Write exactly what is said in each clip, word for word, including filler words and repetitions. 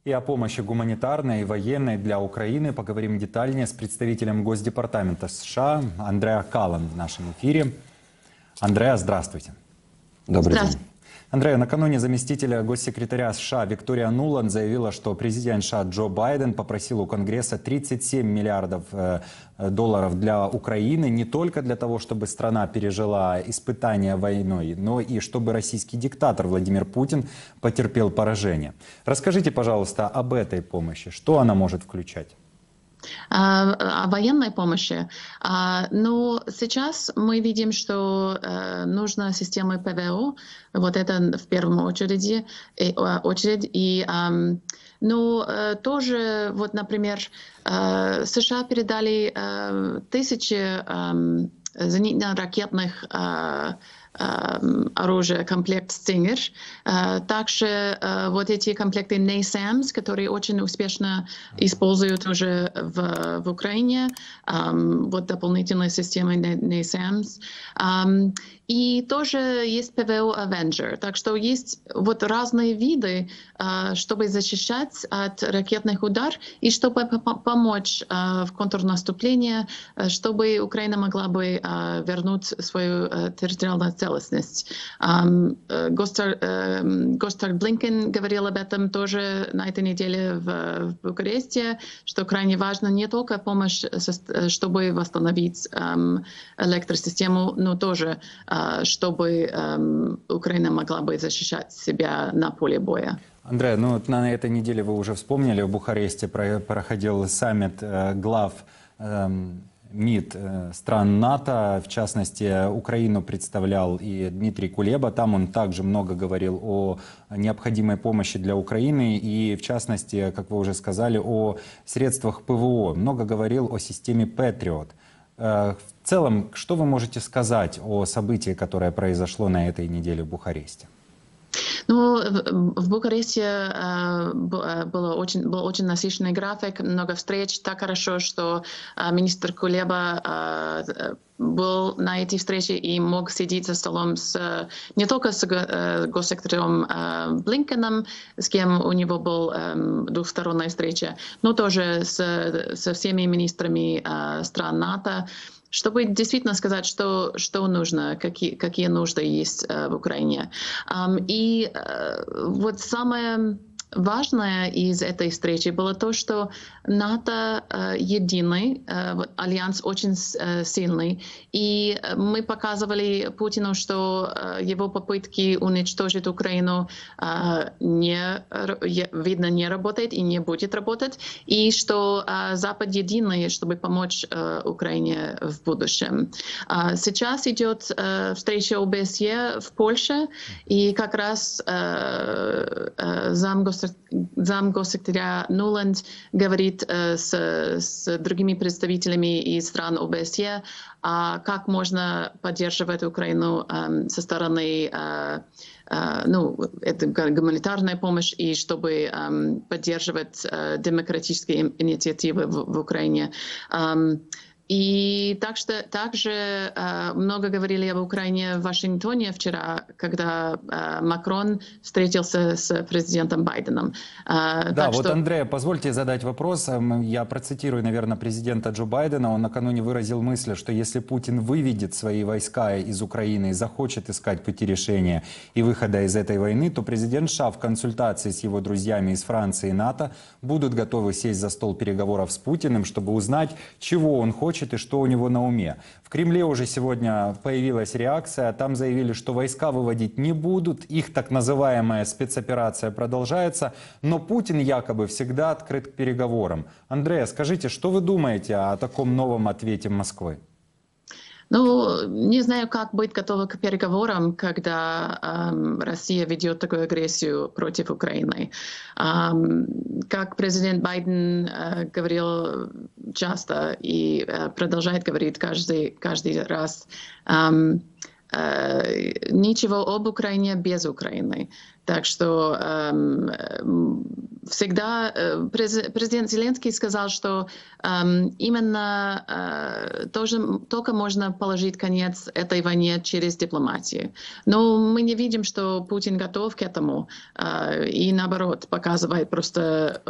И о помощи гуманитарной и военной для Украины поговорим детальнее с представителем Госдепартамента США Андреа Каллан в нашем эфире. Андреа, здравствуйте. Добрый день. Здравствуйте. Андреа, накануне заместителя госсекретаря США Виктория Нуланд заявила, что президент США Джо Байден попросил у Конгресса тридцать семь миллиардов долларов для Украины не только для того, чтобы страна пережила испытания войной, но и чтобы российский диктатор Владимир Путин потерпел поражение. Расскажите, пожалуйста, об этой помощи. Что она может включать? О военной помощи. Ну, сейчас мы видим, что нужна система ПВО, вот это в первую очередь. очередь. И, ну, тоже, вот, например, США передали тысячи зенитно-ракетных оружия, комплект «Стингер». Также вот эти комплекты «Нейсамс», которые очень успешно используют уже в, в Украине, вот дополнительные системы «Нейсамс». И тоже есть ПВО «Авенджер». Так что есть вот разные виды, чтобы защищать от ракетных ударов и чтобы помочь в контрнаступлении, чтобы Украина могла бы вернуть свою территориальную целостность. Госсекретарь Блинкен говорил об этом тоже на этой неделе в Бухаресте, что крайне важно не только помощь, чтобы восстановить электросистему, но тоже чтобы Украина могла бы защищать себя на поле боя. Андреа, ну вот на этой неделе вы уже вспомнили, в Бухаресте проходил саммит глав МИД стран НАТО, в частности, Украину представлял и Дмитрий Кулеба. Там он также много говорил о необходимой помощи для Украины и, в частности, как вы уже сказали, о средствах ПВО. Много говорил о системе Патриот. В целом, что вы можете сказать о событии, которое произошло на этой неделе в Бухаресте? Ну, в Бухаресте э, было очень, был очень насыщенный график, много встреч. Так хорошо, что э, министр Кулеба э, был на эти встречи и мог сидеть за столом с, не только с э, госсекретарем э, Блинкеном, с кем у него была э, двухсторонняя встреча, но тоже с, со всеми министрами э, стран НАТО, чтобы действительно сказать, что, что нужно, какие, какие нужды есть э, в Украине. Um, и э, вот самое важное из этой встречи было то, что НАТО э, единый, э, вот, альянс очень э, сильный, и мы показывали Путину, что э, его попытки уничтожить Украину э, не, видно, не работает и не будет работать, и что э, Запад единый, чтобы помочь э, Украине в будущем. Э, сейчас идет э, встреча ОБСЕ в Польше, и как раз э, э, замгос замгоссекретаря Нуланд говорит э, с, с другими представителями из стран ОБСЕ, а как можно поддерживать Украину э, со стороны э, э, ну, это гуманитарная помощь, и чтобы э, поддерживать э, демократические инициативы в, в Украине. Э, И так что, также э, много говорили об Украине в Вашингтоне вчера, когда э, Макрон встретился с президентом Байденом. Да, Э, так вот, что... Андреа, позвольте задать вопрос. Я процитирую, наверное, президента Джо Байдена. Он накануне выразил мысль, что если Путин выведет свои войска из Украины и захочет искать пути решения и выхода из этой войны, то президент США в консультации с его друзьями из Франции и НАТО будут готовы сесть за стол переговоров с Путиным, чтобы узнать, чего он хочет и что у него на уме. В Кремле уже сегодня появилась реакция. Там заявили, что войска выводить не будут. Их так называемая спецоперация продолжается. Но Путин якобы всегда открыт к переговорам. Андреа, скажите, что вы думаете о таком новом ответе Москвы? Ну, не знаю, как быть готовы к переговорам, когда эм, Россия ведет такую агрессию против Украины. Эм, как президент Байден э, говорил часто и э, продолжает говорить каждый, каждый раз, эм, э, ничего об Украине без Украины. Так что эм, всегда президент Зеленский сказал, что именно тоже, только можно положить конец этой войне через дипломатию. Но мы не видим, что Путин готов к этому. И наоборот, показывает просто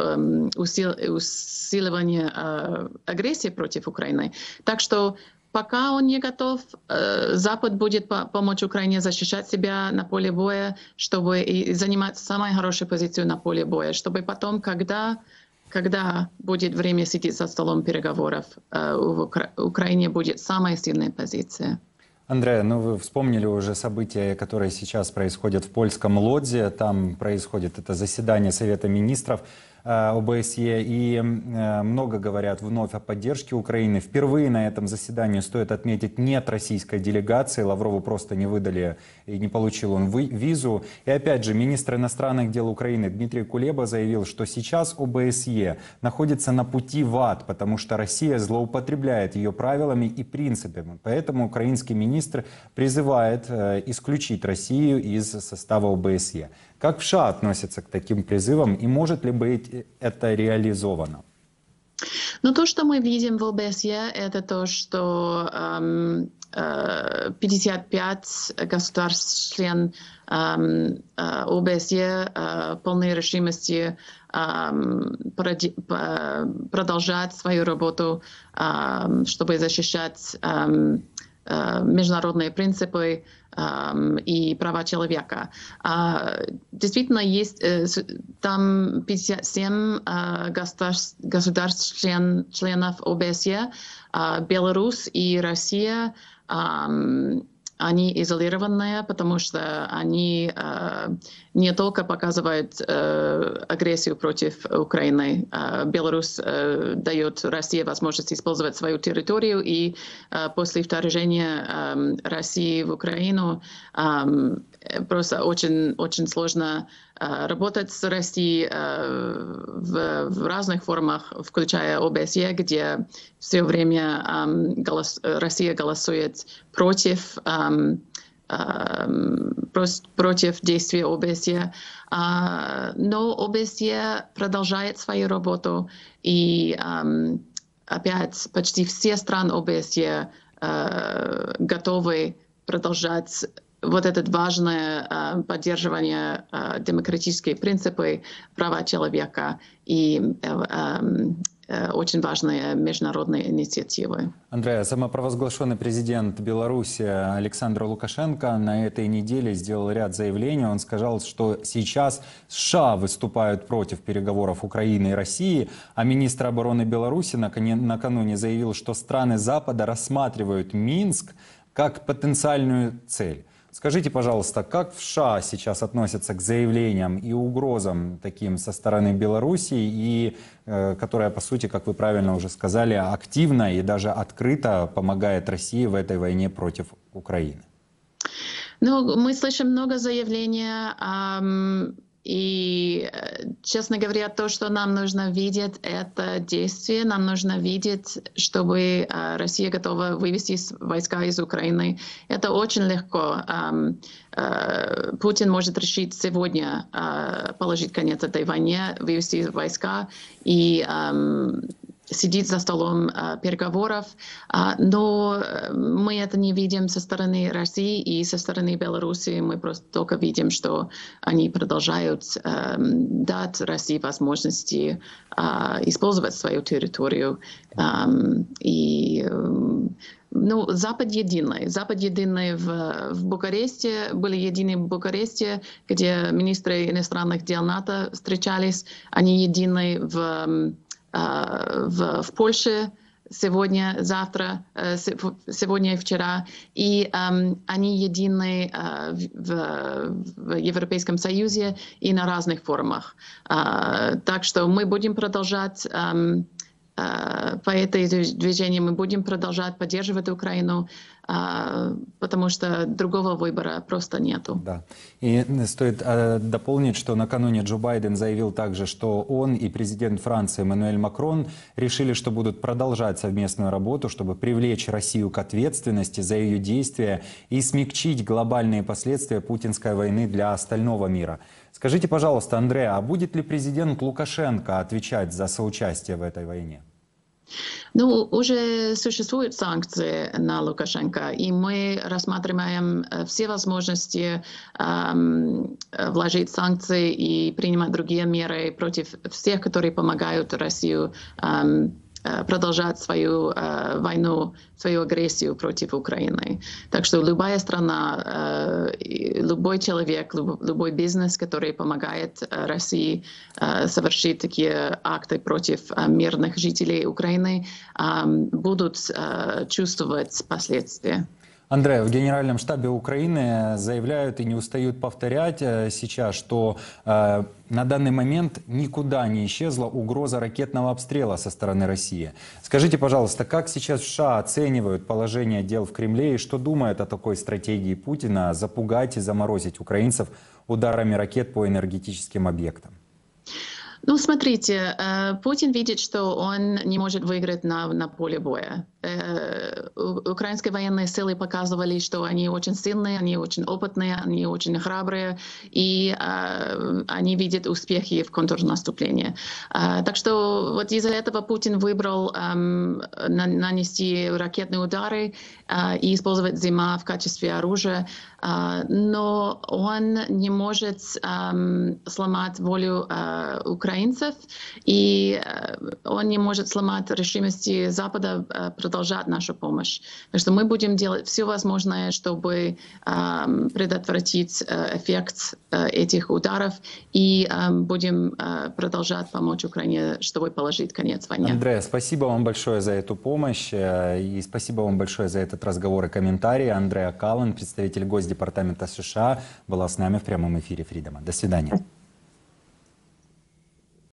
усиливание агрессии против Украины. Так что пока он не готов, Запад будет помочь Украине защищать себя на поле боя, чтобы и занимать самую хорошую позицию на поле боя, чтобы потом, когда, когда будет время сидеть за столом переговоров, в Украине будет самая сильная позиция. Андреа, ну вы вспомнили уже события, которые сейчас происходят в польском Лодзе. Там происходит это заседание Совета министров ОБСЕ, и много говорят вновь о поддержке Украины. Впервые на этом заседании, стоит отметить, нет российской делегации. Лаврову просто не выдали и не получил он визу. И опять же, министр иностранных дел Украины Дмитрий Кулеба заявил, что сейчас ОБСЕ находится на пути в ад, потому что Россия злоупотребляет ее правилами и принципами. Поэтому украинский министр призывает исключить Россию из состава ОБСЕ. Как в США относятся к таким призывам и может ли быть это реализовано? Ну, то, что мы видим в ОБСЕ, это то, что эм, э, пятьдесят пять государств-член эм, э, ОБСЕ э, полной решимости эм, продолжать свою работу, эм, чтобы защищать эм, э, международные принципы и права человека. Действительно, есть там пятьдесят семь государств, государств член, членов ОБСЕ, Беларусь и Россия, они изолированные, потому что они э, не только показывают э, агрессию против Украины. Э, Беларусь э, дает России возможность использовать свою территорию, и э, после вторжения э, России в Украину э, просто очень, очень сложно э, работать с Россией э, в, в разных формах, включая ОБСЕ, где все время э, голос, Россия голосует против э, против действий ОБСЕ. Но ОБСЕ продолжает свою работу, и опять почти все страны ОБСЕ готовы продолжать вот это важное поддерживание демократических принципов, права человека и очень важные международные инициативы. Андреа, самопровозглашенный президент Беларуси Александр Лукашенко на этой неделе сделал ряд заявлений. Он сказал, что сейчас США выступают против переговоров Украины и России, а министр обороны Беларуси накануне заявил, что страны Запада рассматривают Минск как потенциальную цель. Скажите, пожалуйста, как в США сейчас относятся к заявлениям и угрозам таким со стороны Беларуси, и э, которая, по сути, как вы правильно уже сказали, активно и даже открыто помогает России в этой войне против Украины? Ну, мы слышим много заявлений, эм, и, честно говоря, то, что нам нужно видеть, это действие. Нам нужно видеть, чтобы э, Россия готова вывести войска из Украины. Это очень легко. Эм, э, Путин может решить сегодня э, положить конец этой войне, вывести войска и эм, сидит за столом э, переговоров, э, но мы это не видим со стороны России и со стороны Беларуси. Мы просто только видим, что они продолжают э, дать России возможности э, использовать свою территорию. Э, и, э, ну, Запад единый. Запад единый в, в Бухаресте, были едины в Бухаресте, где министры иностранных дел НАТО встречались. Они едины в В, в Польше сегодня, завтра, сегодня и вчера, и um, они едины uh, в, в Европейском Союзе и на разных форумах. Uh, так что мы будем продолжать um, uh, по этой движению, мы будем продолжать поддерживать Украину, uh, потому что другого выбора просто нету. Да. И стоит э, дополнить, что накануне Джо Байден заявил также, что он и президент Франции Эммануэль Макрон решили, что будут продолжать совместную работу, чтобы привлечь Россию к ответственности за ее действия и смягчить глобальные последствия путинской войны для остального мира. Скажите, пожалуйста, Андреа, а будет ли президент Лукашенко отвечать за соучастие в этой войне? Ну, уже существуют санкции на Лукашенко, и мы рассматриваем все возможности эм, вложить санкции и принимать другие меры против всех, которые помогают Россию эм, продолжать свою э, войну, свою агрессию против Украины. Так что любая страна, э, любой человек, люб, любой бизнес, который помогает э, России э, совершить такие акты против э, мирных жителей Украины, э, будут э, чувствовать последствия. Андрей, в Генеральном штабе Украины заявляют и не устают повторять сейчас, что э, на данный момент никуда не исчезла угроза ракетного обстрела со стороны России. Скажите, пожалуйста, как сейчас в США оценивают положение дел в Кремле и что думают о такой стратегии Путина запугать и заморозить украинцев ударами ракет по энергетическим объектам? Ну, смотрите, Путин видит, что он не может выиграть на, на поле боя. Украинские военные силы показывали, что они очень сильные, они очень опытные, они очень храбрые, и они видят успехи в контрнаступлении. Так что вот из-за этого Путин выбрал нанести ракетные удары и использовать зима в качестве оружия, но он не может сломать волю украинцев, и он не может сломать решимости Запада продолжать нашу помощь. Так что мы будем делать все возможное, чтобы предотвратить эффект этих ударов, и будем продолжать помочь Украине, чтобы положить конец войне. Андреа, спасибо вам большое за эту помощь, и спасибо вам большое за этот разговор и комментарии. Андреа Каллен, представитель Госдепартамента США, была с нами в прямом эфире Фридома. До свидания.